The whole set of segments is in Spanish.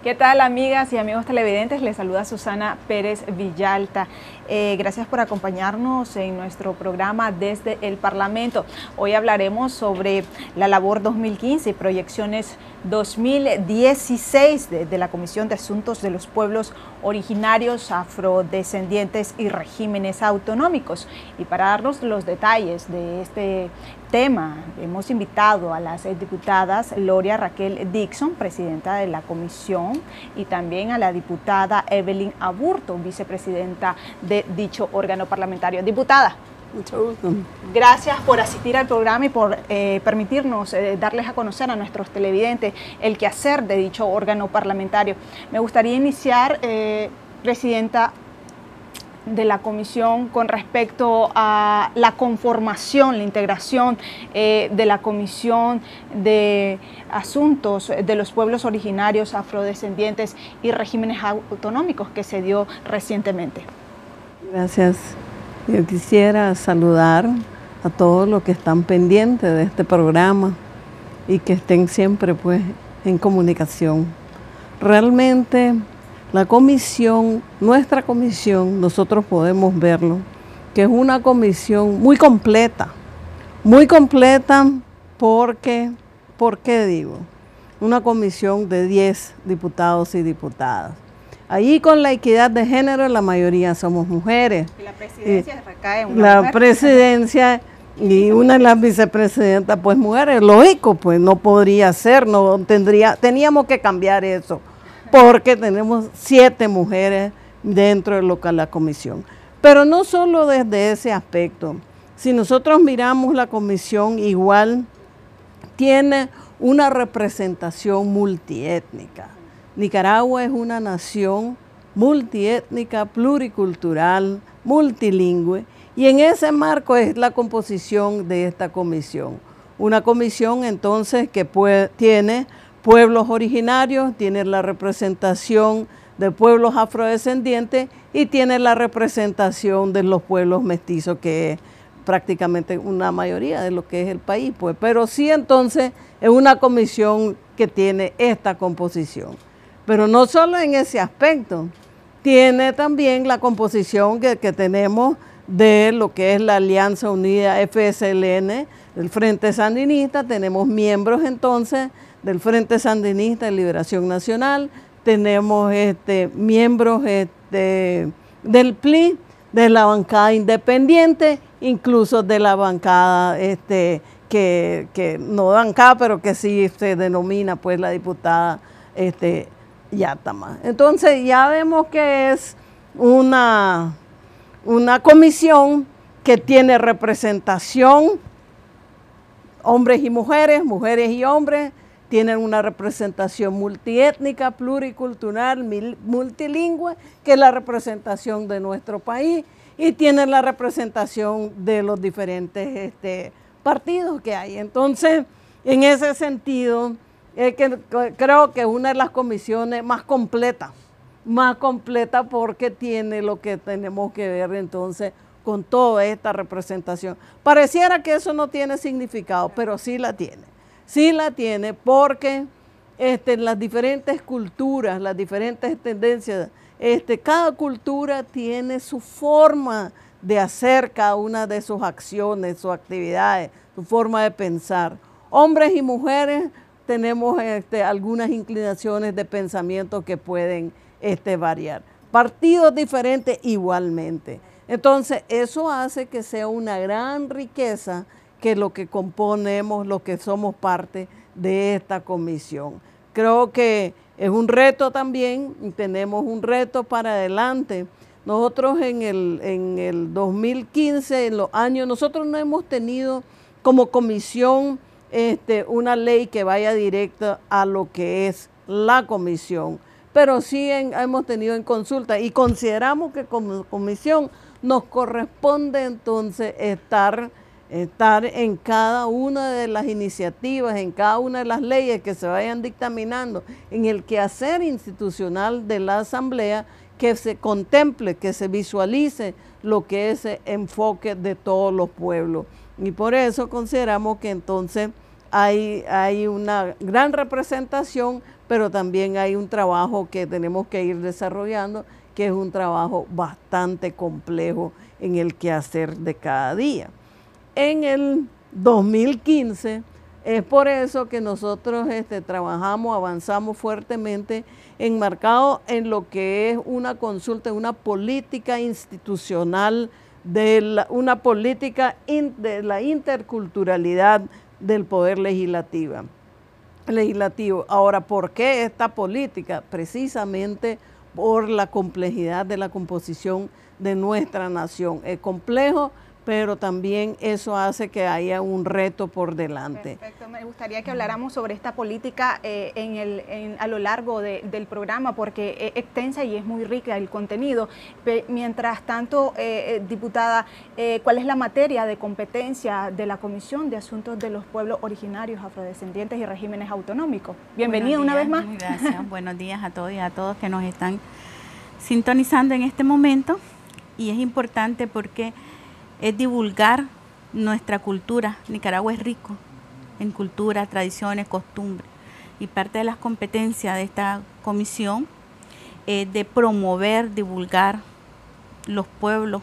¿Qué tal, amigas y amigos televidentes? Les saluda Susana Pérez Villalta. Gracias por acompañarnos en nuestro programa Desde el Parlamento. Hoy hablaremos sobre la labor 2015 y proyecciones 2016 de la Comisión de Asuntos de los Pueblos Originarios, Afrodescendientes y Regímenes Autonómicos. Y para darnos los detalles de este tema, hemos invitado a las diputadas Gloria Raquel Dixon, presidenta de la comisión, y también a la diputada Evelyn Aburto, vicepresidenta de dicho órgano parlamentario. Diputada, mucho gusto. Gracias por asistir al programa y por permitirnos darles a conocer a nuestros televidentes el quehacer de dicho órgano parlamentario. Me gustaría iniciar, presidenta de la comisión, con respecto a la conformación, la integración de la Comisión de Asuntos de los Pueblos Originarios, Afrodescendientes y Regímenes Autonómicos que se dio recientemente. Gracias. Yo quisiera saludar a todos los que están pendientes de este programa y que estén siempre pues en comunicación. Realmente la comisión, nuestra comisión, nosotros podemos verlo, que es una comisión muy completa porque, ¿por qué digo? Una comisión de 10 diputados y diputadas. Allí con la equidad de género la mayoría somos mujeres. Y la presidencia recae en una la mujer. Presidencia y una de las vicepresidentas pues mujeres, lógico, pues no podría ser, no teníamos que cambiar eso, porque tenemos 7 mujeres dentro de la comisión. Pero no solo desde ese aspecto, si nosotros miramos la comisión, igual tiene una representación multiétnica. Nicaragua es una nación multiétnica, pluricultural, multilingüe, y en ese marco es la composición de esta comisión. Una comisión entonces que tiene pueblos originarios, tiene la representación de pueblos afrodescendientes y tiene la representación de los pueblos mestizos, que es prácticamente una mayoría de lo que es el país, pues. Pero sí, entonces es una comisión que tiene esta composición. Pero no solo en ese aspecto, tiene también la composición que tenemos de lo que es la Alianza Unida FSLN, del Frente Sandinista. Tenemos miembros entonces del Frente Sandinista de Liberación Nacional, tenemos miembros del PLI, de la bancada independiente, incluso de la bancada que no bancada, pero que sí se denomina pues la diputada Yatama. Entonces ya vemos que es una comisión que tiene representación, hombres y mujeres, mujeres y hombres, tienen una representación multiétnica, pluricultural, multilingüe, que es la representación de nuestro país, y tienen la representación de los diferentes partidos que hay. Entonces, en ese sentido, creo que es una de las comisiones más completa porque tiene lo que tenemos que ver entonces con toda esta representación. Pareciera que eso no tiene significado, pero sí la tiene. Sí la tiene porque las diferentes culturas, las diferentes tendencias, cada cultura tiene su forma de hacer cada una de sus acciones, sus actividades, su forma de pensar. Hombres y mujeres tenemos algunas inclinaciones de pensamiento que pueden variar. Partidos diferentes igualmente. Entonces, eso hace que sea una gran riqueza que lo que componemos, los que somos parte de esta comisión. Creo que es un reto también, y tenemos un reto para adelante. Nosotros en el 2015, en los años, nosotros no hemos tenido como comisión una ley que vaya directa a lo que es la comisión, pero sí hemos tenido en consulta y consideramos que como comisión nos corresponde entonces estar en cada una de las iniciativas, en cada una de las leyes que se vayan dictaminando, en el quehacer institucional de la Asamblea, que se contemple, que se visualice lo que es ese enfoque de todos los pueblos. Y por eso consideramos que entonces hay una gran representación pero también hay un trabajo que tenemos que ir desarrollando, que es un trabajo bastante complejo en el quehacer de cada día. En el 2015 es por eso que nosotros trabajamos, avanzamos fuertemente enmarcado en lo que es una consulta, una política institucional, una política de la interculturalidad del poder legislativo. Ahora, ¿por qué esta política? Precisamente por la complejidad de la composición de nuestra nación. Es complejo, pero también eso hace que haya un reto por delante. Perfecto, me gustaría que habláramos sobre esta política a lo largo del programa, porque es extensa y es muy rica el contenido. Mientras tanto, diputada, ¿cuál es la materia de competencia de la Comisión de Asuntos de los Pueblos Originarios, Afrodescendientes y Regímenes Autonómicos? Bienvenida una vez más. Gracias, buenos días a todos y a todos que nos están sintonizando en este momento. Y es importante porque es divulgar nuestra cultura. Nicaragua es rico en cultura, tradiciones, costumbres, y parte de las competencias de esta comisión es de promover, divulgar los pueblos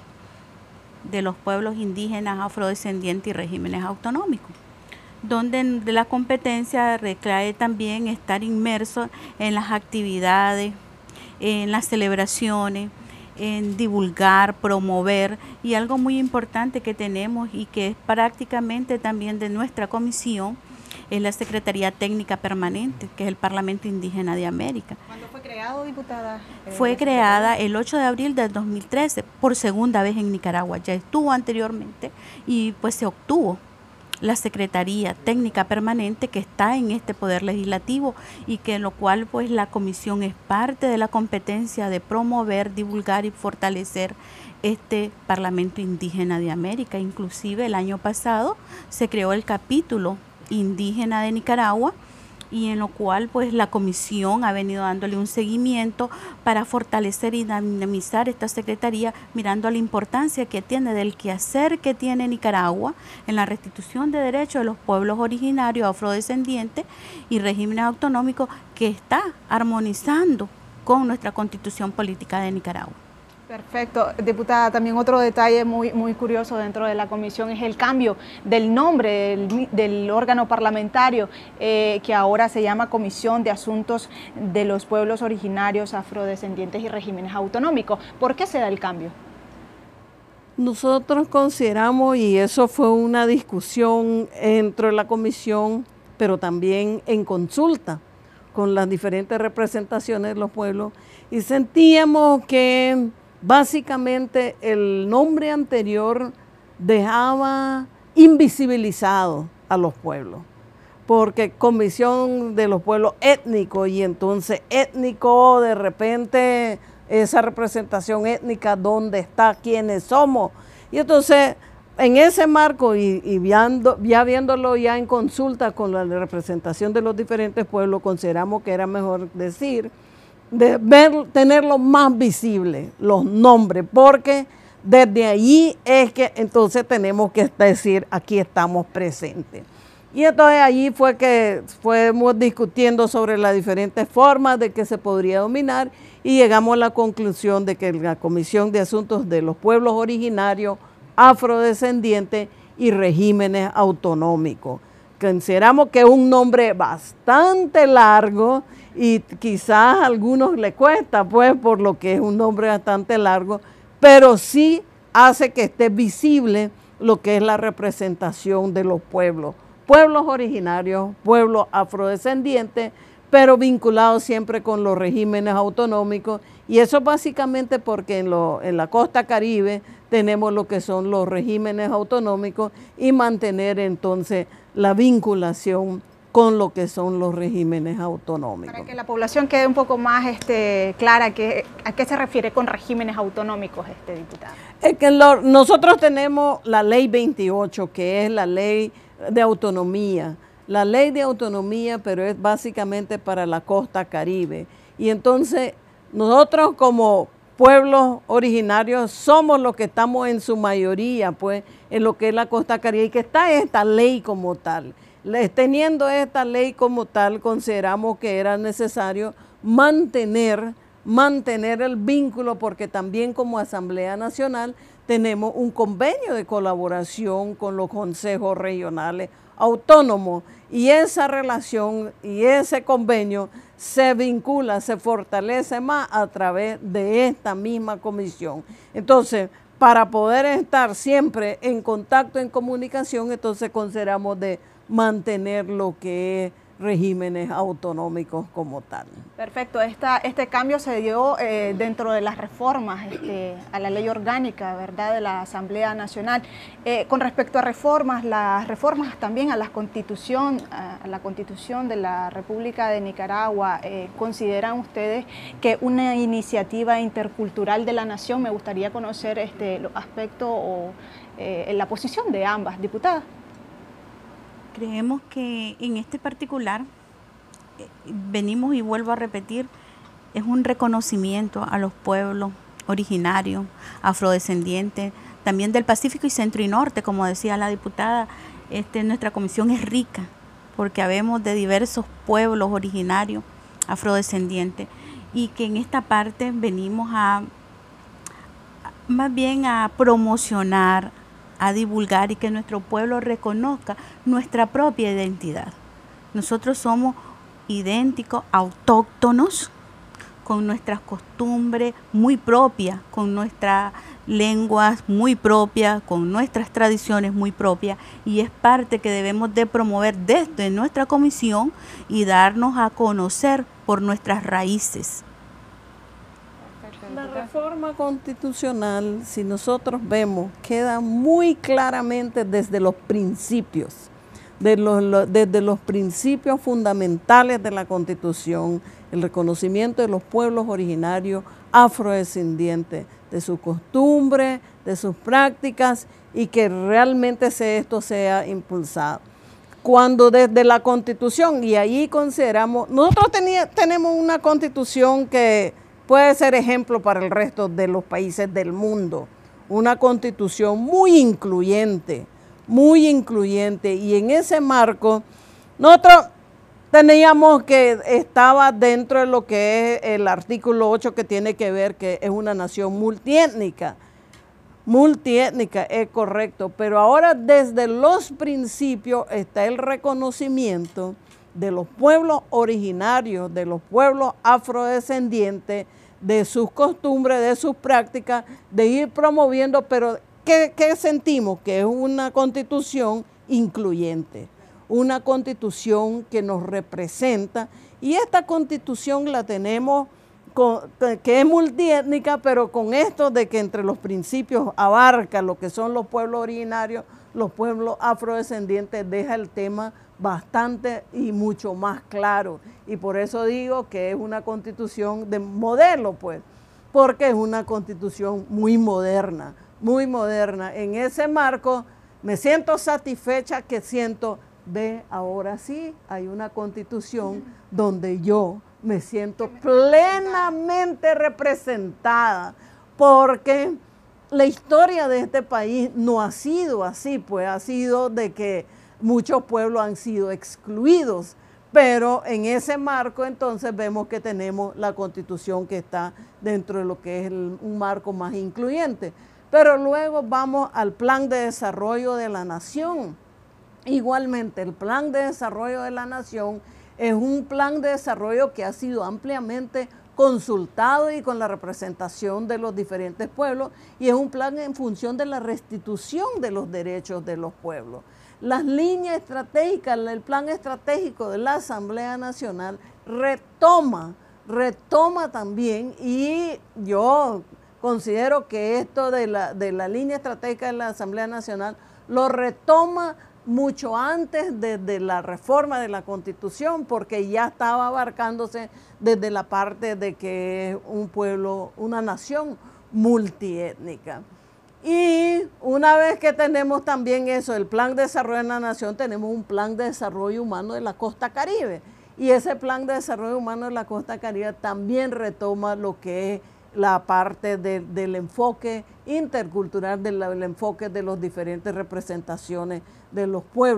indígenas, afrodescendientes y regímenes autonómicos, donde de la competencia recae también estar inmerso en las actividades, en las celebraciones, en divulgar, promover, y algo muy importante que tenemos y que es prácticamente también de nuestra comisión es la Secretaría Técnica Permanente, que es el Parlamento Indígena de América. ¿Cuándo fue creado, diputada? Fue creada el 8 de abril del 2013, por segunda vez en Nicaragua. Ya estuvo anteriormente y pues se obtuvo la Secretaría Técnica Permanente, que está en este Poder Legislativo, y que en lo cual pues la comisión es parte de la competencia de promover, divulgar y fortalecer este Parlamento Indígena de América. Inclusive el año pasado se creó el capítulo indígena de Nicaragua, y en lo cual pues la comisión ha venido dándole un seguimiento para fortalecer y dinamizar esta secretaría, mirando a la importancia que tiene del quehacer que tiene Nicaragua en la restitución de derechos de los pueblos originarios, afrodescendientes y regímenes autonómicos, que está armonizando con nuestra Constitución Política de Nicaragua. Perfecto. Diputada, también otro detalle muy curioso dentro de la comisión es el cambio del nombre del órgano parlamentario, que ahora se llama Comisión de Asuntos de los Pueblos Originarios, Afrodescendientes y Regímenes Autonómicos. ¿Por qué se da el cambio? Nosotros consideramos, y eso fue una discusión dentro de la comisión, pero también en consulta con las diferentes representaciones de los pueblos, y sentíamos que básicamente el nombre anterior dejaba invisibilizado a los pueblos, porque Comisión de los Pueblos Étnicos, y entonces étnico, de repente esa representación étnica, ¿dónde está? ¿Quiénes somos? Y entonces en ese marco y ya viéndolo ya en consulta con la representación de los diferentes pueblos, consideramos que era mejor decir, tenerlo más visible, los nombres, porque desde allí es que entonces tenemos que decir, aquí estamos presentes. Y entonces allí fue que fuimos discutiendo sobre las diferentes formas de que se podría dominar, y llegamos a la conclusión de que la Comisión de Asuntos de los Pueblos Originarios, Afrodescendientes y Regímenes Autonómicos. Consideramos que es un nombre bastante largo, y quizás a algunos le cuesta, pues, por lo que es un nombre bastante largo, pero sí hace que esté visible lo que es la representación de los pueblos originarios, pueblos afrodescendientes, pero vinculados siempre con los regímenes autonómicos, y eso básicamente porque en la costa caribe tenemos lo que son los regímenes autonómicos, y mantener entonces la vinculación con lo que son los regímenes autonómicos. Para que la población quede un poco más clara, ¿a qué se refiere con regímenes autonómicos, diputada? Es que nosotros tenemos la ley 28, que es la ley de autonomía. La ley de autonomía, pero es básicamente para la costa caribe. Y entonces nosotros como pueblos originarios somos los que estamos en su mayoría, pues, en lo que es la costa caribe, y que está esta ley como tal. Teniendo esta ley como tal, consideramos que era necesario mantener el vínculo, porque también como Asamblea Nacional tenemos un convenio de colaboración con los consejos regionales autónomos, y esa relación y ese convenio se vincula, se fortalece más a través de esta misma comisión. Entonces, para poder estar siempre en contacto, en comunicación, entonces consideramos de mantener lo que es regímenes autonómicos como tal. Perfecto, este cambio se dio dentro de las reformas a la ley orgánica, ¿verdad?, de la Asamblea Nacional. Con respecto a reformas, las reformas también a la Constitución de la República de Nicaragua, ¿consideran ustedes que una iniciativa intercultural de la nación? Me gustaría conocer los aspectos o la posición de ambas diputadas. Creemos que en este particular, venimos y vuelvo a repetir, es un reconocimiento a los pueblos originarios, afrodescendientes, también del Pacífico y Centro y Norte, como decía la diputada. Nuestra comisión es rica porque habemos de diversos pueblos originarios, afrodescendientes, y que en esta parte venimos más bien a promocionar, a divulgar y que nuestro pueblo reconozca nuestra propia identidad. Nosotros somos idénticos, autóctonos, con nuestras costumbres muy propias, con nuestras lenguas muy propias, con nuestras tradiciones muy propias, y es parte que debemos de promover desde nuestra comisión y darnos a conocer por nuestras raíces. La reforma constitucional, si nosotros vemos, queda muy claramente desde los principios, desde los principios fundamentales de la Constitución, el reconocimiento de los pueblos originarios afrodescendientes, de sus costumbres, de sus prácticas, y que realmente esto sea impulsado. Cuando desde la Constitución, y ahí consideramos, nosotros tenemos una Constitución que puede ser ejemplo para el resto de los países del mundo, una Constitución muy incluyente, y en ese marco nosotros teníamos que estaba dentro de lo que es el artículo 8, que tiene que ver que es una nación multiétnica, es correcto, pero ahora desde los principios está el reconocimiento de los pueblos originarios, de los pueblos afrodescendientes, de sus costumbres, de sus prácticas, de ir promoviendo, pero ¿qué sentimos? Que es una constitución incluyente, una constitución que nos representa, y esta constitución la tenemos, que es multiétnica, pero con esto de que entre los principios abarca lo que son los pueblos originarios, los pueblos afrodescendientes, deja el tema bastante y mucho más claro, y por eso digo que es una constitución de modelo, pues, porque es una constitución muy moderna. En ese marco me siento satisfecha, que siento, ahora sí hay una constitución donde yo me siento plenamente representada, porque la historia de este país no ha sido así, pues ha sido de que muchos pueblos han sido excluidos, pero en ese marco entonces vemos que tenemos la Constitución que está dentro de lo que es un marco más incluyente. Pero luego vamos al Plan de Desarrollo de la Nación. Igualmente, el Plan de Desarrollo de la Nación es un plan de desarrollo que ha sido ampliamente consultado y con la representación de los diferentes pueblos, y es un plan en función de la restitución de los derechos de los pueblos. Las líneas estratégicas, el plan estratégico de la Asamblea Nacional retoma también, y yo considero que esto de la línea estratégica de la Asamblea Nacional lo retoma mucho antes de la reforma de la Constitución, porque ya estaba abarcándose desde la parte de que es un pueblo, una nación multiétnica. Y una vez que tenemos también eso, el Plan de Desarrollo de la Nación, tenemos un Plan de Desarrollo Humano de la Costa Caribe. Y ese Plan de Desarrollo Humano de la Costa Caribe también retoma lo que es la parte del enfoque intercultural, del enfoque de las diferentes representaciones de los pueblos.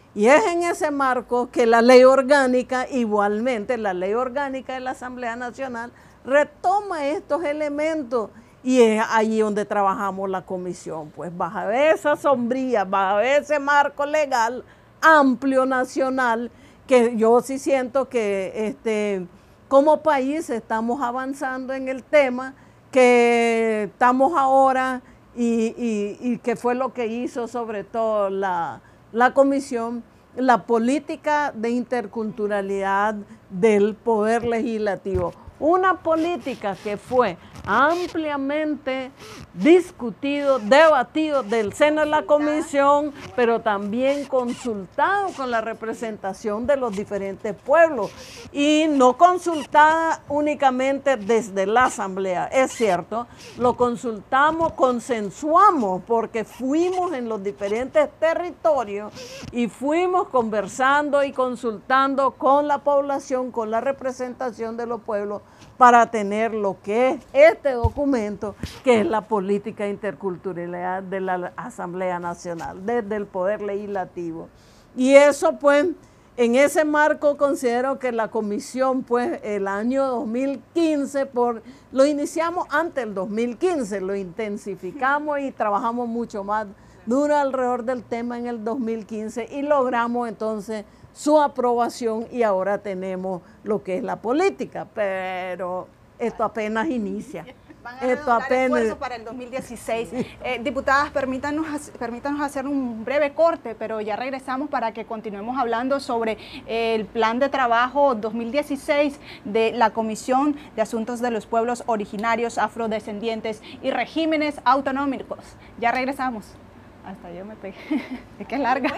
Y es en ese marco que la ley orgánica, igualmente la ley orgánica de la Asamblea Nacional, retoma estos elementos y es allí donde trabajamos la comisión, pues bajo esa sombría, bajo ese marco legal amplio nacional, que yo sí siento que como país estamos avanzando en el tema, que estamos ahora y que fue lo que hizo sobre todo la comisión, la política de interculturalidad del Poder Legislativo. Una política que fue ampliamente discutido, debatido del seno de la comisión, pero también consultado con la representación de los diferentes pueblos y no consultada únicamente desde la asamblea. Es cierto, lo consultamos, consensuamos, porque fuimos en los diferentes territorios y fuimos conversando y consultando con la población, con la representación de los pueblos, para tener lo que es este documento, que es la política interculturalidad de la Asamblea Nacional, desde el Poder Legislativo. Y eso, pues, en ese marco considero que la comisión, pues, el año 2015, lo iniciamos antes del 2015, lo intensificamos y trabajamos mucho más duro alrededor del tema en el 2015 y logramos entonces su aprobación y ahora tenemos lo que es la política, pero esto apenas inicia. Van a dar esfuerzo para el 2016. Diputadas, permítanos hacer un breve corte, pero ya regresamos para que continuemos hablando sobre el plan de trabajo 2016 de la Comisión de Asuntos de los Pueblos Originarios, Afrodescendientes y Regímenes Autonómicos. Ya regresamos. Hasta yo me pegué. Es que es larga.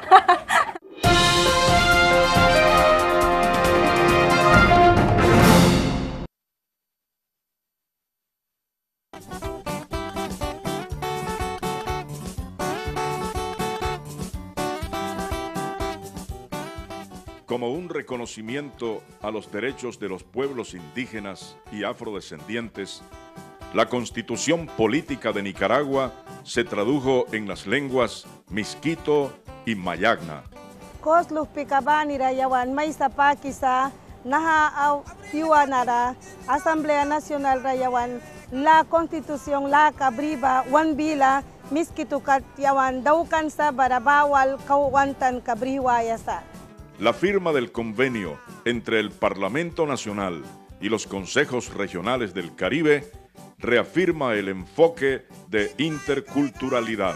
Como un reconocimiento a los derechos de los pueblos indígenas y afrodescendientes, la Constitución Política de Nicaragua se tradujo en las lenguas Miskito y Mayagna. Kosluk pikabani rayawan maisapa kisa naha au tiwanara Asamblea Nacional rayawan la Constitución la kabriba wanbila Miskito katyawan daukan sa barabawal kawantan kabriwayasa. La firma del convenio entre el Parlamento Nacional y los consejos regionales del Caribe reafirma el enfoque de interculturalidad.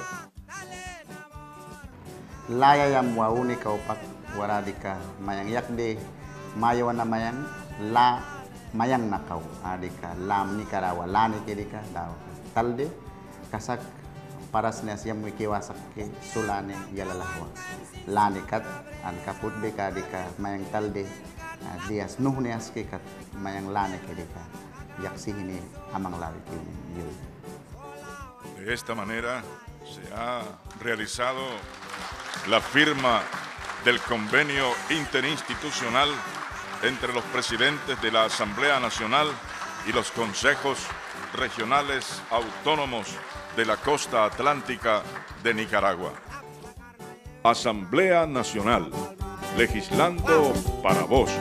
Laya yang wauni kaupak waradika mayang yakde mayawana mayang la mayang nakau adika lam Nicaragua la nikirika daw talde kasak paras nasiam wikiwasak ke sulane yalalahwa la nikat an kaput beka dika mayang talde dias nuhne aske kat mayang la nikirika yaksihini amang lawi kini. De esta manera se ha realizado la firma del convenio interinstitucional entre los presidentes de la Asamblea Nacional y los consejos regionales autónomos de la costa atlántica de Nicaragua. Asamblea Nacional, legislando para vos.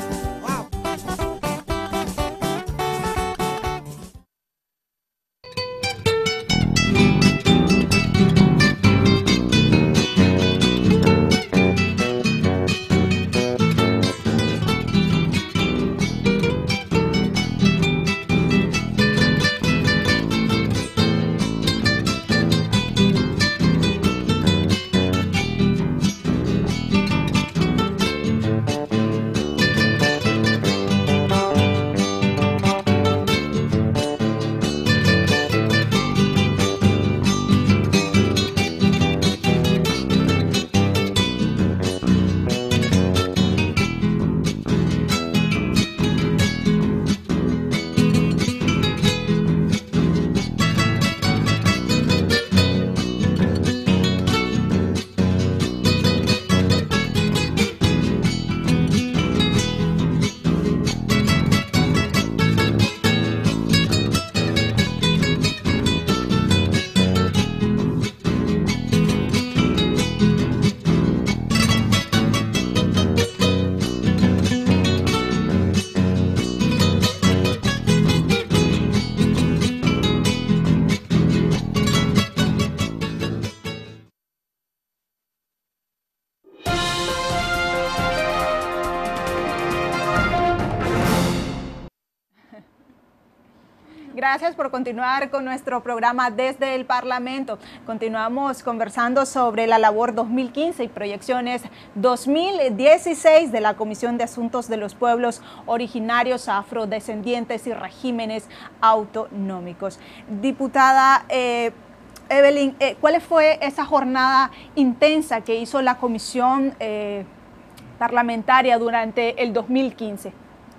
Gracias por continuar con nuestro programa desde el Parlamento. Continuamos conversando sobre la labor 2015 y proyecciones 2016 de la Comisión de Asuntos de los Pueblos Originarios, Afrodescendientes y Regímenes Autonómicos. Diputada Evelyn, ¿cuál fue esa jornada intensa que hizo la Comisión parlamentaria durante el 2015?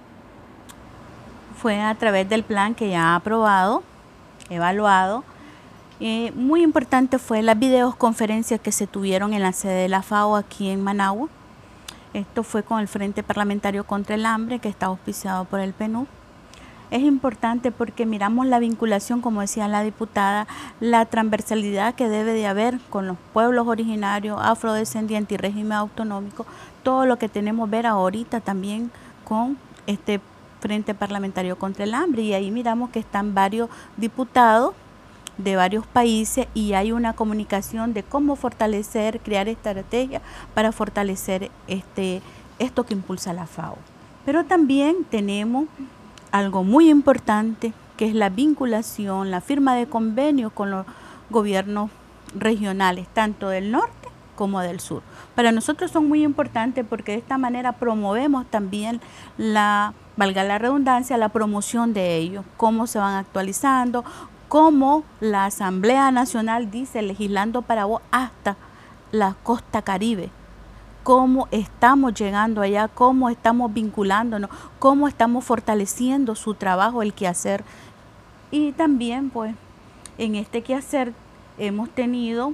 Fue a través del plan que ya ha aprobado, evaluado. Muy importante fue las videoconferencias que se tuvieron en la sede de la FAO aquí en Managua. Esto fue con el Frente Parlamentario contra el Hambre, que está auspiciado por el PNUD. Es importante porque miramos la vinculación, como decía la diputada, la transversalidad que debe de haber con los pueblos originarios, afrodescendientes y régimen autonómico, todo lo que tenemos ver ahorita también con este Frente Parlamentario contra el Hambre, y ahí miramos que están varios diputados de varios países y hay una comunicación de cómo fortalecer, crear estrategias para fortalecer esto que impulsa la FAO. Pero también tenemos algo muy importante, que es la vinculación, la firma de convenios con los gobiernos regionales, tanto del norte como del sur. Para nosotros son muy importantes porque de esta manera promovemos también valga la redundancia, la promoción de ellos, cómo se van actualizando, cómo la Asamblea Nacional dice, legislando para vos hasta la costa caribe, cómo estamos llegando allá, cómo estamos vinculándonos, cómo estamos fortaleciendo su trabajo, el quehacer. Y también pues en este quehacer hemos tenido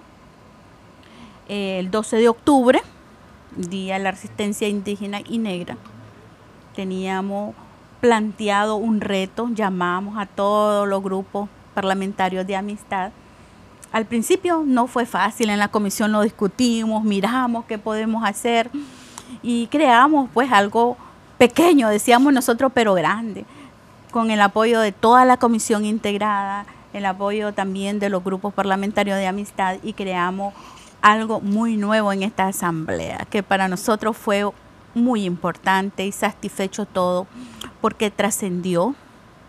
el 12 de octubre, Día de la Resistencia Indígena y Negra. Teníamos planteado un reto, llamamos a todos los grupos parlamentarios de amistad. Al principio no fue fácil, en la comisión lo discutimos, miramos qué podemos hacer y creamos pues algo pequeño, decíamos nosotros, pero grande, con el apoyo de toda la comisión integrada, el apoyo también de los grupos parlamentarios de amistad, y creamos algo muy nuevo en esta asamblea, que para nosotros fue muy importante y satisfecho todo, porque trascendió.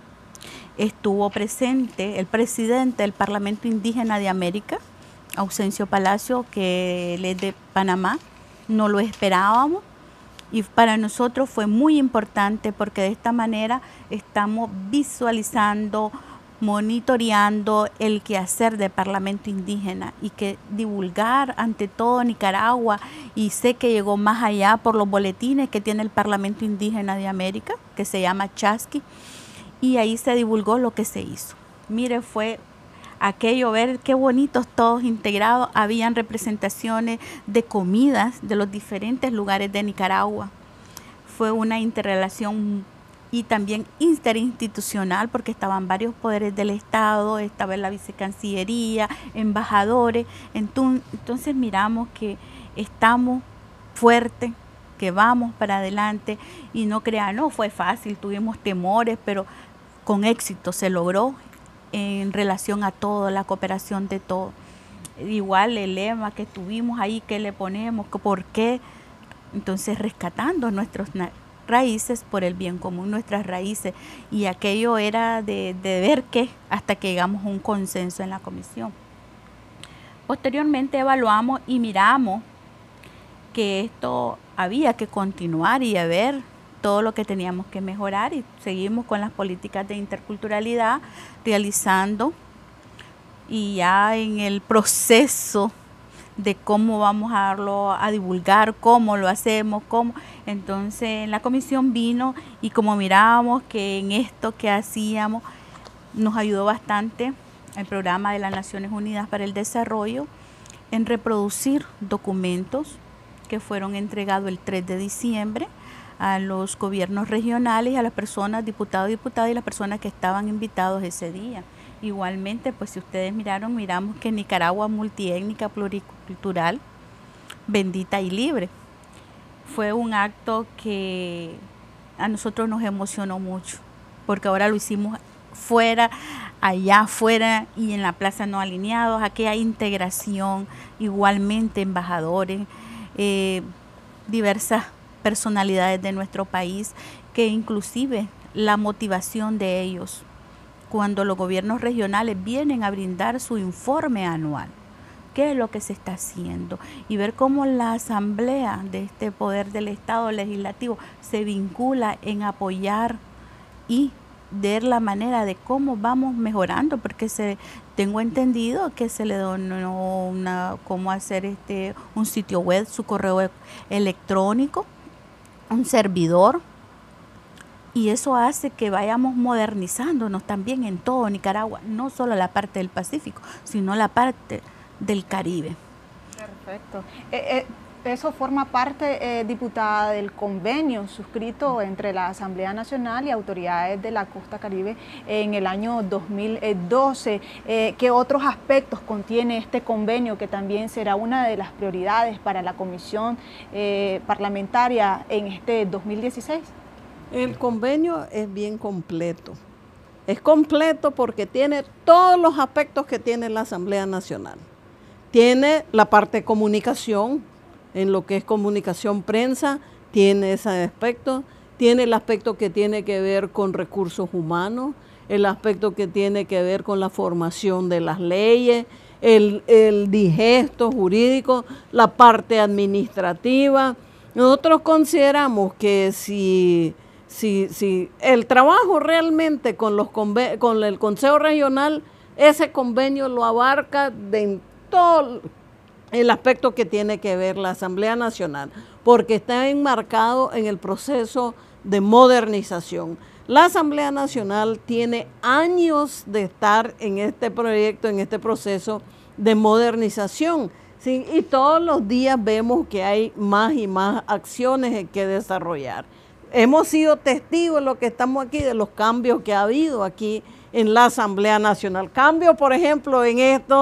Estuvo presente el presidente del Parlamento Indígena de América, Ausencio Palacio, que él es de Panamá, no lo esperábamos, y para nosotros fue muy importante porque de esta manera estamos visualizando, monitoreando el quehacer del Parlamento Indígena, y que divulgar ante todo Nicaragua, y sé que llegó más allá por los boletines que tiene el Parlamento Indígena de América, que se llama Chasqui, y ahí se divulgó lo que se hizo. Mire, fue aquello, ver qué bonitos todos integrados, habían representaciones de comidas de los diferentes lugares de Nicaragua. Fue una interrelación y también interinstitucional, porque estaban varios poderes del Estado, estaba la vicecancillería, embajadores. Entonces miramos que estamos fuertes, que vamos para adelante, y no crean, no fue fácil, tuvimos temores, pero con éxito se logró en relación a todo, la cooperación de todo. Igual el lema que tuvimos ahí, que le ponemos, por qué, entonces rescatando nuestros raíces por el bien común, nuestras raíces, y aquello era de ver qué, hasta que llegamos a un consenso en la comisión. Posteriormente evaluamos y miramos que esto había que continuar y a ver todo lo que teníamos que mejorar, y seguimos con las políticas de interculturalidad realizando, y ya en el proceso de cómo vamos a darlo a divulgar, cómo lo hacemos, cómo. Entonces la comisión vino, y como mirábamos que en esto que hacíamos nos ayudó bastante el programa de las Naciones Unidas para el Desarrollo en reproducir documentos que fueron entregados el 3 de diciembre a los gobiernos regionales, a las personas, diputados y diputadas, y las personas que estaban invitados ese día. Igualmente, pues si ustedes miramos que Nicaragua multiétnica, pluricultural, bendita y libre. Fue un acto que a nosotros nos emocionó mucho, porque ahora lo hicimos fuera, allá afuera y en la Plaza No Alineados, aquella integración, igualmente embajadores, diversas personalidades de nuestro país, que inclusive la motivación de ellos cuando los gobiernos regionales vienen a brindar su informe anual. ¿Qué es lo que se está haciendo? Y ver cómo la asamblea de este poder del Estado legislativo se vincula en apoyar y ver la manera de cómo vamos mejorando, porque tengo entendido que se le donó cómo hacer un sitio web, su correo electrónico, un servidor, y eso hace que vayamos modernizándonos también en todo Nicaragua, no solo la parte del Pacífico, sino la parte del Caribe. Perfecto. Eso forma parte, diputada, del convenio suscrito entre la Asamblea Nacional y autoridades de la Costa Caribe en el año 2012. ¿Qué otros aspectos contiene este convenio que también será una de las prioridades para la comisión parlamentaria en este 2016? El convenio es bien completo. Es completo porque tiene todos los aspectos que tiene la Asamblea Nacional. Tiene la parte de comunicación, en lo que es comunicación prensa, tiene ese aspecto. Tiene el aspecto que tiene que ver con recursos humanos, el aspecto que tiene que ver con la formación de las leyes, el digesto jurídico, la parte administrativa. Nosotros consideramos que si el trabajo realmente con el Consejo Regional, ese convenio lo abarca de todo el aspecto que tiene que ver la Asamblea Nacional, porque está enmarcado en el proceso de modernización. La Asamblea Nacional tiene años de estar en este proyecto, en este proceso de modernización, ¿sí? Y todos los días vemos que hay más y más acciones que desarrollar. Hemos sido testigos, los que estamos aquí, de los cambios que ha habido aquí en la Asamblea Nacional. Cambios, por ejemplo, en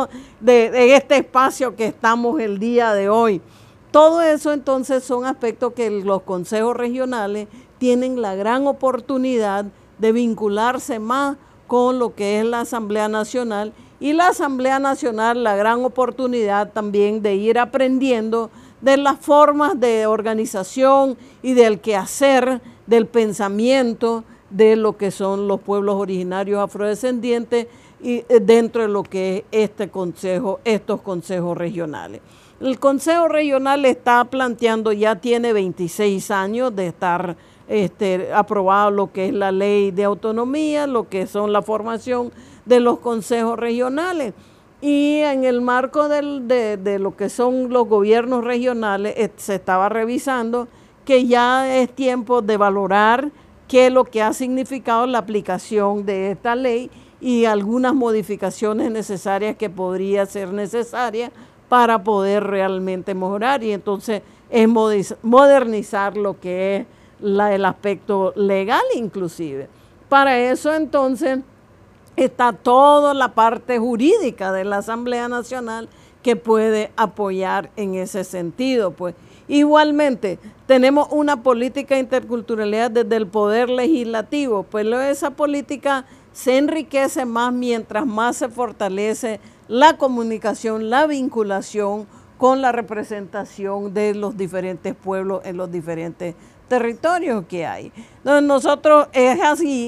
este espacio que estamos el día de hoy. Todo eso entonces son aspectos que los consejos regionales tienen la gran oportunidad de vincularse más con lo que es la Asamblea Nacional, y la Asamblea Nacional la gran oportunidad también de ir aprendiendo de las formas de organización y del quehacer, del pensamiento de lo que son los pueblos originarios afrodescendientes y dentro de lo que es estos consejos regionales. El Consejo Regional está planteando, ya tiene 26 años de estar aprobado lo que es la ley de autonomía, lo que son la formación de los consejos regionales. Y en el marco de lo que son los gobiernos regionales, se estaba revisando que ya es tiempo de valorar qué es lo que ha significado la aplicación de esta ley y algunas modificaciones necesarias que podría ser necesarias para poder realmente mejorar, y entonces es modernizar lo que es el aspecto legal inclusive. Para eso entonces está toda la parte jurídica de la Asamblea Nacional que puede apoyar en ese sentido, pues. Igualmente, tenemos una política de interculturalidad desde el Poder Legislativo, pues esa política se enriquece más mientras más se fortalece la comunicación, la vinculación con la representación de los diferentes pueblos en los diferentes territorios que hay. Entonces nosotros es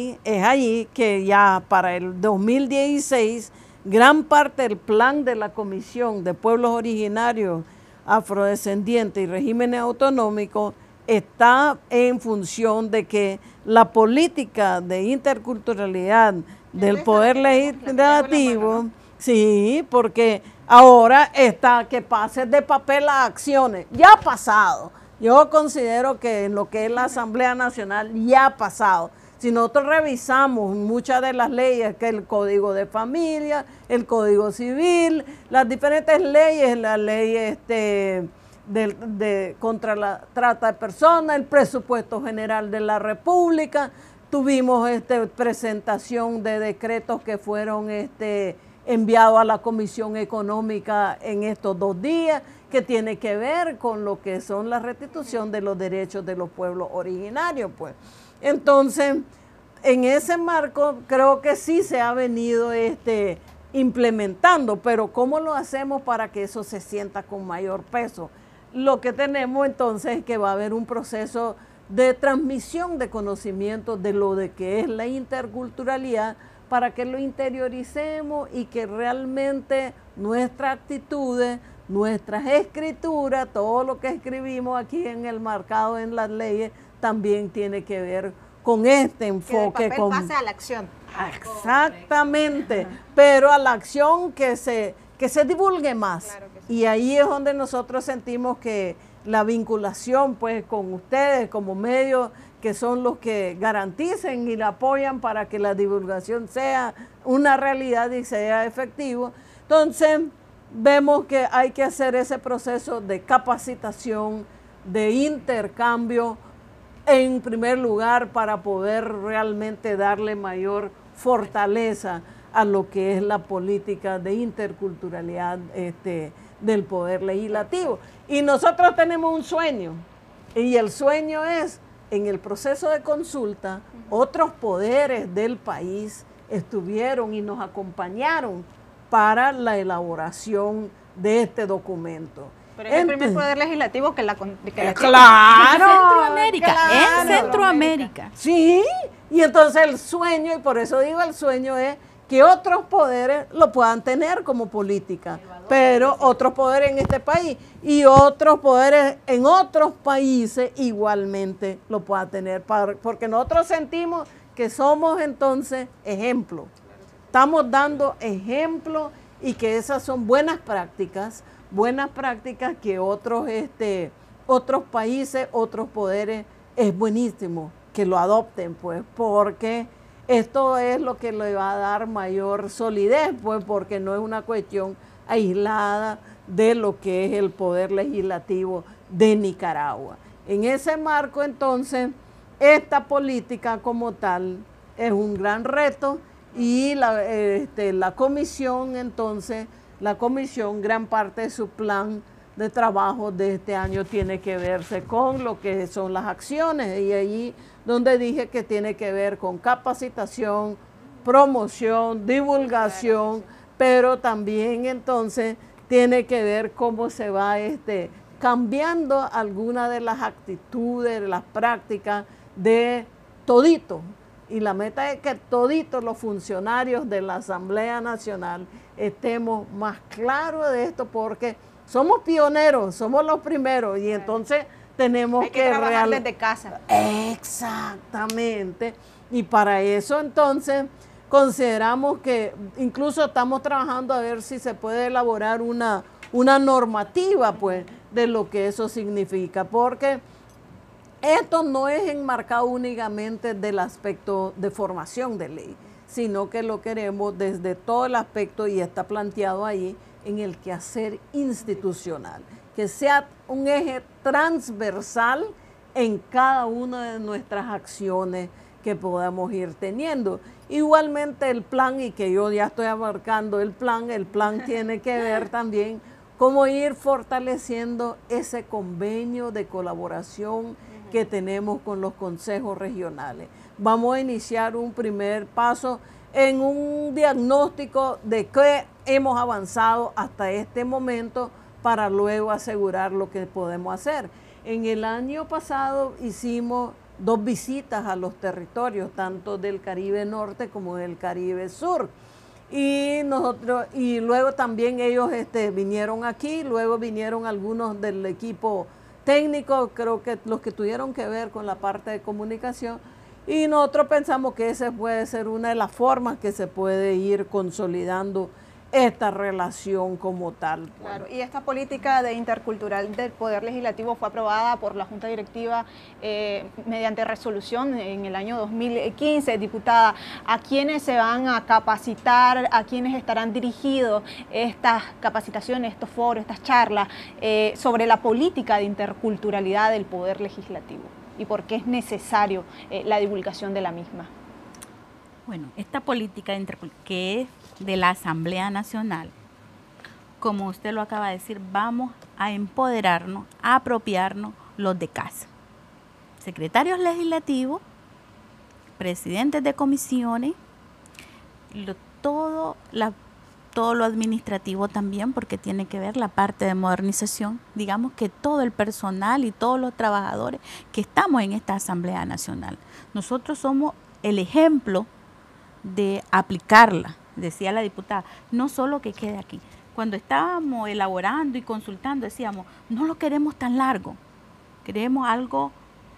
allí que ya para el 2016 gran parte del plan de la Comisión de Pueblos Originarios, Afrodescendientes y Regímenes Autonómicos está en función de que la política de interculturalidad del Poder Legislativo, sí, porque ahora está que pase de papel a acciones, ya ha pasado. Yo considero que en lo que es la Asamblea Nacional ya ha pasado. Si nosotros revisamos muchas de las leyes, que el Código de Familia, el Código Civil, las diferentes leyes, la ley contra la trata de personas, el Presupuesto General de la República, tuvimos presentación de decretos que fueron enviados a la Comisión Económica en estos 2 días, que tiene que ver con lo que son la restitución de los derechos de los pueblos originarios, pues. Entonces, en ese marco creo que sí se ha venido implementando, pero ¿cómo lo hacemos para que eso se sienta con mayor peso? Lo que tenemos entonces es que va a haber un proceso de transmisión de conocimiento de lo de que es la interculturalidad para que lo interioricemos y que realmente nuestras actitudes, nuestras escrituras, todo lo que escribimos aquí en el marcado en las leyes, también tiene que ver con este enfoque. Que del papel pase a la acción. Exactamente, pero a la acción que se divulgue más. Claro que sí. Y ahí es donde nosotros sentimos que la vinculación pues con ustedes como medios, que son los que garanticen y la apoyan para que la divulgación sea una realidad y sea efectivo. Entonces, vemos que hay que hacer ese proceso de capacitación, de intercambio, en primer lugar, para poder realmente darle mayor fortaleza a lo que es la política de interculturalidad del Poder Legislativo. Y nosotros tenemos un sueño, y el sueño es, en el proceso de consulta, otros poderes del país estuvieron y nos acompañaron para la elaboración de este documento. Pero es el primer poder legislativo que la ¡claro! Centroamérica, claro, en Centroamérica. Sí, y entonces el sueño, y por eso digo el sueño es que otros poderes lo puedan tener como política, pero otros poderes en este país y otros poderes en otros países igualmente lo puedan tener, porque nosotros sentimos que somos entonces ejemplo. Estamos dando ejemplo y que esas son buenas prácticas que otros países, otros poderes, es buenísimo que lo adopten, pues, porque esto es lo que le va a dar mayor solidez, pues, porque no es una cuestión aislada de lo que es el poder legislativo de Nicaragua. En ese marco, entonces, esta política como tal es un gran reto y la comisión, entonces, gran parte de su plan de trabajo de este año tiene que verse con lo que son las acciones, y ahí donde dije que tiene que ver con capacitación, promoción, divulgación, pero también entonces tiene que ver cómo se va cambiando algunas de las actitudes, de las prácticas de todito. Y la meta es que toditos los funcionarios de la Asamblea Nacional estemos más claros de esto, porque somos pioneros, somos los primeros, y entonces tenemos hay que trabajar desde casa. Exactamente. Y para eso entonces consideramos que incluso estamos trabajando a ver si se puede elaborar una normativa, pues, de lo que eso significa, porque esto no es enmarcado únicamente del aspecto de formación de ley, sino que lo queremos desde todo el aspecto, y está planteado ahí, en el quehacer institucional, que sea un eje transversal en cada una de nuestras acciones que podamos ir teniendo. Igualmente el plan, y que yo ya estoy abarcando el plan tiene que ver también cómo ir fortaleciendo ese convenio de colaboración que tenemos con los consejos regionales. Vamos a iniciar un primer paso en un diagnóstico de qué hemos avanzado hasta este momento para luego asegurar lo que podemos hacer. En el año pasado hicimos 2 visitas a los territorios, tanto del Caribe Norte como del Caribe Sur. Y luego también ellos vinieron aquí, luego vinieron algunos del equipo técnico, creo que los que tuvieron que ver con la parte de comunicación, y nosotros pensamos que esa puede ser una de las formas que se puede ir consolidando esta relación como tal. Claro, y esta política de intercultural del Poder Legislativo fue aprobada por la Junta Directiva mediante resolución en el año 2015. Diputada, ¿a quiénes se van a capacitar, a quiénes estarán dirigidos estas capacitaciones, estos foros, estas charlas sobre la política de interculturalidad del Poder Legislativo? ¿Y por qué es necesario la divulgación de la misma? Bueno, esta política que es de la Asamblea Nacional, como usted lo acaba de decir, vamos a empoderarnos, a apropiarnos los de casa. Secretarios legislativos, presidentes de comisiones, todo lo administrativo también, porque tiene que ver la parte de modernización. Digamos que todo el personal y todos los trabajadores que estamos en esta Asamblea Nacional. Nosotros somos el ejemplo de aplicarla, decía la diputada, no solo que quede aquí. Cuando estábamos elaborando y consultando decíamos, no lo queremos tan largo, queremos algo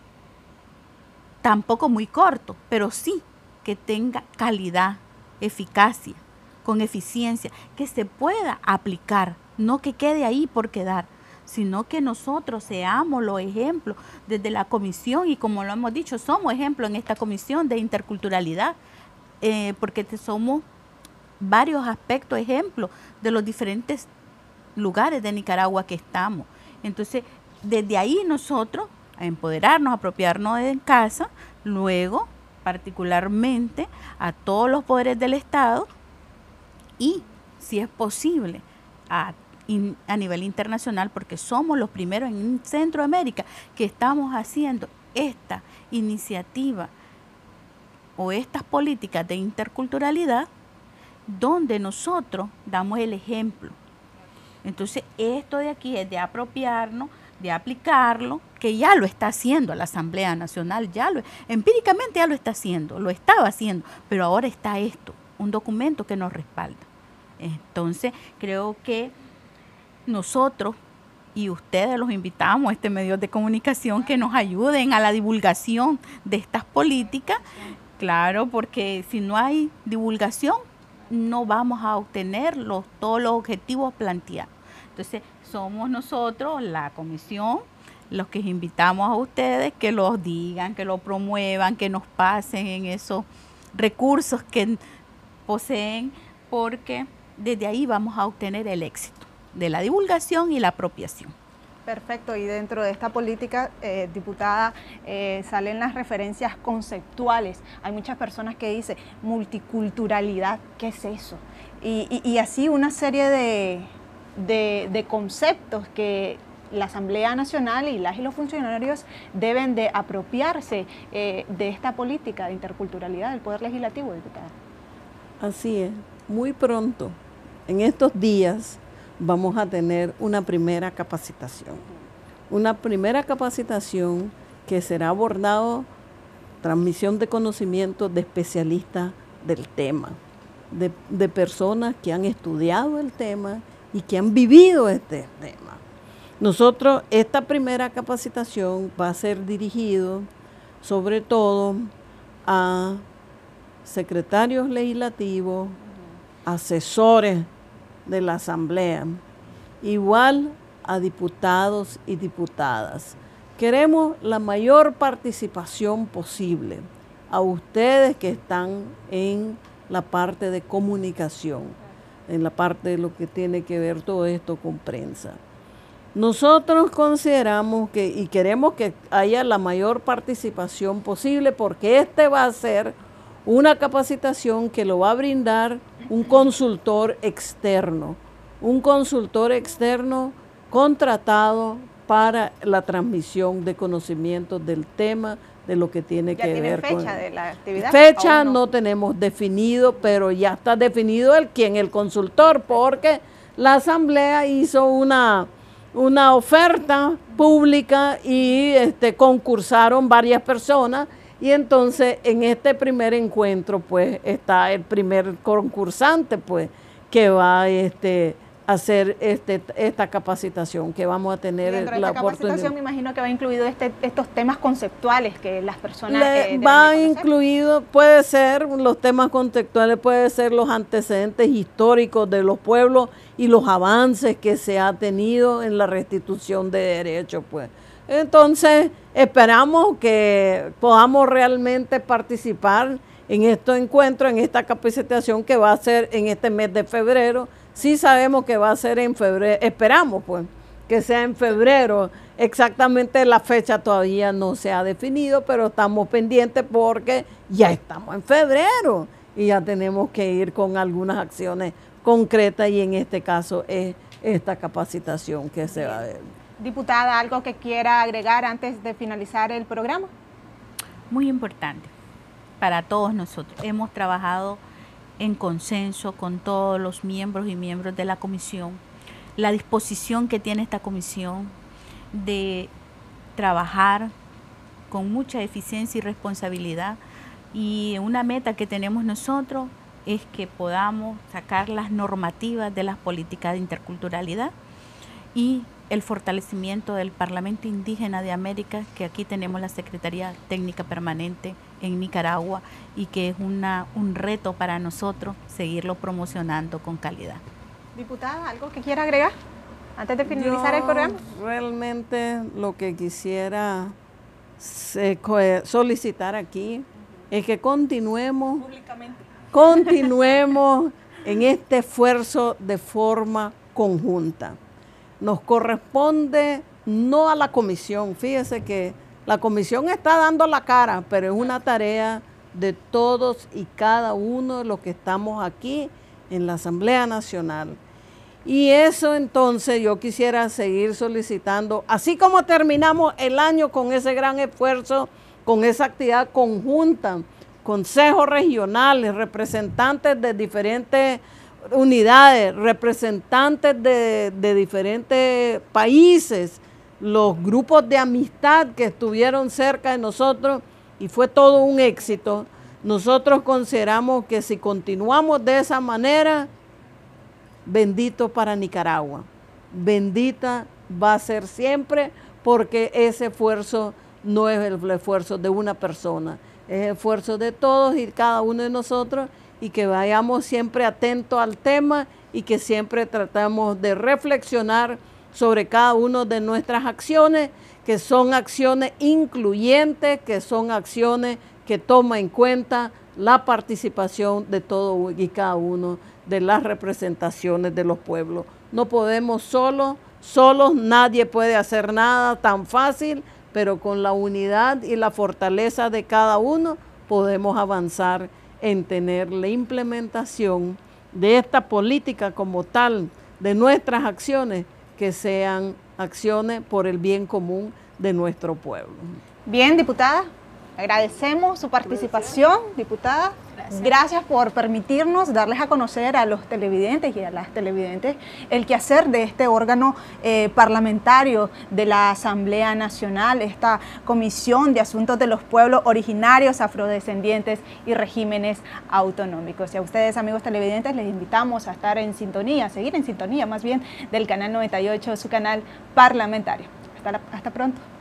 tampoco muy corto, pero sí que tenga calidad, eficacia, con eficiencia, que se pueda aplicar, no que quede ahí por quedar, sino que nosotros seamos los ejemplos desde la comisión, y como lo hemos dicho, somos ejemplos en esta comisión de interculturalidad, porque somos varios aspectos, ejemplos de los diferentes lugares de Nicaragua que estamos. Entonces, desde ahí nosotros, a empoderarnos, apropiarnos en casa, luego, particularmente, a todos los poderes del Estado, y, si es posible, a nivel internacional, porque somos los primeros en Centroamérica que estamos haciendo esta iniciativa o estas políticas de interculturalidad, donde nosotros damos el ejemplo. Entonces, esto de aquí es de apropiarnos, de aplicarlo, que ya lo está haciendo la Asamblea Nacional, empíricamente ya lo está haciendo, lo estaba haciendo, pero ahora está esto, un documento que nos respalda. Entonces, creo que nosotros y ustedes los invitamos a este medio de comunicación que nos ayuden a la divulgación de estas políticas, claro, porque si no hay divulgación, no vamos a obtener todos los objetivos planteados. Entonces, somos nosotros, la comisión, los que invitamos a ustedes que los digan, que lo promuevan, que nos pasen en esos recursos que poseen, porque desde ahí vamos a obtener el éxito de la divulgación y la apropiación. Perfecto, y dentro de esta política, diputada, salen las referencias conceptuales. Hay muchas personas que dicen, multiculturalidad, ¿qué es eso? Y así una serie de conceptos que la Asamblea Nacional y los funcionarios deben de apropiarse de esta política de interculturalidad del Poder Legislativo, diputada. Así es, muy pronto, en estos días, vamos a tener una primera capacitación. Una primera capacitación que será abordado, transmisión de conocimientos de especialistas del tema, de personas que han estudiado el tema y que han vivido este tema. Nosotros, esta primera capacitación va a ser dirigido sobre todo a secretarios legislativos, asesores de la Asamblea, igual a diputados y diputadas. Queremos la mayor participación posible a ustedes que están en la parte de comunicación, en la parte de lo que tiene que ver todo esto con prensa. Nosotros consideramos y queremos que haya la mayor participación posible, porque este va a ser una capacitación que lo va a brindar un consultor externo contratado para la transmisión de conocimientos del tema, de lo que tiene que ver con... ¿Ya tiene fecha de la actividad? Fecha no tenemos definido, pero ya está definido el consultor, porque la Asamblea hizo una oferta pública y concursaron varias personas, y entonces en este primer encuentro pues está el primer concursante pues que va a hacer esta capacitación que vamos a tener. Dentro de la capacitación me imagino que va incluido estos temas conceptuales que las personas va incluido, puede ser los temas conceptuales, puede ser los antecedentes históricos de los pueblos y los avances que se ha tenido en la restitución de derechos pues. Entonces, esperamos que podamos realmente participar en estos encuentros, en esta capacitación que va a ser en este mes de febrero. Sí sabemos que va a ser en febrero, esperamos pues que sea en febrero. Exactamente la fecha todavía no se ha definido, pero estamos pendientes porque ya estamos en febrero y ya tenemos que ir con algunas acciones concretas, y en este caso es esta capacitación que se va a ver. Diputada, ¿algo que quiera agregar antes de finalizar el programa? Muy importante para todos nosotros. Hemos trabajado en consenso con todos los miembros y miembros de la comisión. La disposición que tiene esta comisión de trabajar con mucha eficiencia y responsabilidad Y una meta que tenemos nosotros es que podamos sacar las normativas de las políticas de interculturalidad y el fortalecimiento del Parlamento Indígena de América, que aquí tenemos la Secretaría Técnica Permanente en Nicaragua y que es un reto para nosotros seguirlo promocionando con calidad. Diputada, ¿algo que quiera agregar antes de finalizar el programa? Realmente lo que quisiera solicitar aquí es que continuemos en este esfuerzo de forma conjunta. Nos corresponde no a la comisión, fíjese que la comisión está dando la cara, pero es una tarea de todos y cada uno de los que estamos aquí en la Asamblea Nacional. Y eso entonces yo quisiera seguir solicitando, así como terminamos el año con ese gran esfuerzo, con esa actividad conjunta, consejos regionales, representantes de diferentes unidades, representantes de diferentes países, los grupos de amistad que estuvieron cerca de nosotros y fue todo un éxito. Nosotros consideramos que si continuamos de esa manera, bendito para Nicaragua, bendita va a ser siempre, porque ese esfuerzo no es el esfuerzo de una persona, es el esfuerzo de todos y cada uno de nosotros, y que vayamos siempre atentos al tema y que siempre tratamos de reflexionar sobre cada una de nuestras acciones, que son acciones incluyentes, que son acciones que toman en cuenta la participación de todo y cada uno de las representaciones de los pueblos. No podemos solos, nadie puede hacer nada tan fácil, pero con la unidad y la fortaleza de cada uno podemos avanzar en tener la implementación de esta política como tal, de nuestras acciones, que sean acciones por el bien común de nuestro pueblo. Bien, diputada, agradecemos su participación, diputada. Gracias por permitirnos darles a conocer a los televidentes y a las televidentes el quehacer de este órgano parlamentario de la Asamblea Nacional, esta Comisión de Asuntos de los Pueblos Originarios, Afrodescendientes y Regímenes Autonómicos. Y a ustedes, amigos televidentes, les invitamos a estar en sintonía, a seguir en sintonía más bien del canal 98, su canal parlamentario. Hasta pronto.